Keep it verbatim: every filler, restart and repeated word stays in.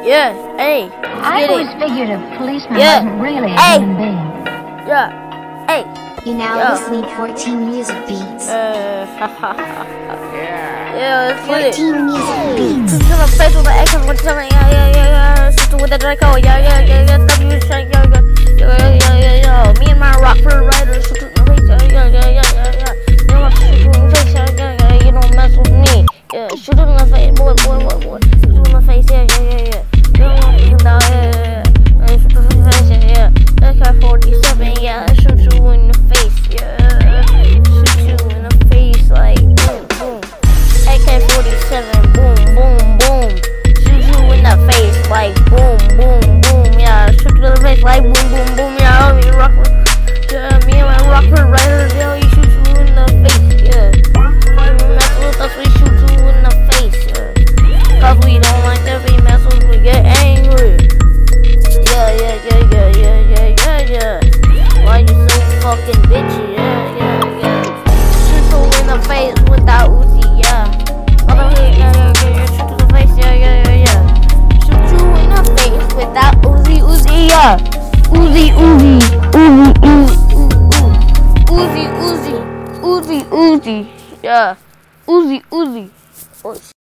Yeah, hey. I always it. figured a policeman yeah. wasn't really a hey. human being. Yeah, hey. You now yeah. listening fourteen music beats. Uh, yeah. Yeah, let's get it. fourteen music beats. Shoot to the face with the X and yeah, yeah, yeah, yeah. Shoot with the Draco, yeah, yeah, yeah, yeah. W shake, yeah, yeah, yeah, yeah, yeah, yeah. Me and my Rockford Riders shoot to the face, yeah, yeah, yeah, yeah, yeah. You want to shoot in the face, yeah, yeah, yeah. You don't mess with me. Yeah, shoot in the face, boy, boy, boy, boy. Shoot in the face, yeah, yeah, yeah, yeah. You don't want to die, yeah, yeah, yeah. Shoot in the face, yeah, yeah. A K forty-seven, yeah. Shoot you in the face, yeah. Shoot you in the face like boom, boom. A K forty-seven, boom, boom, boom. Shoot you in the face like boom, boom, boom, yeah. Shoot you in the face like boom, boom, boom, yeah. Me and Rockford, yeah. Me and my Rockford Riders, yeah. We shoot you in the face, yeah. You mess with us, we shoot you in the face, yeah. Cause we don't like to be messed with, we get angry. Yeah, yeah, yeah, yeah, yeah, yeah, yeah, yeah. Why you so fucking bitchy? Yeah, yeah, yeah. Shoot you in the face with that Uzi, yeah. Motherfucker, yeah, yeah, yeah, yeah. Shoot to the face, yeah, yeah, yeah, yeah. Shoot you in the face with that Uzi, Uzi, yeah. Uzi, Uzi, Uzi, Uzi, Uzi, Uzi, Uzi, Uzi, yeah. Uzi, Uzi. Oh,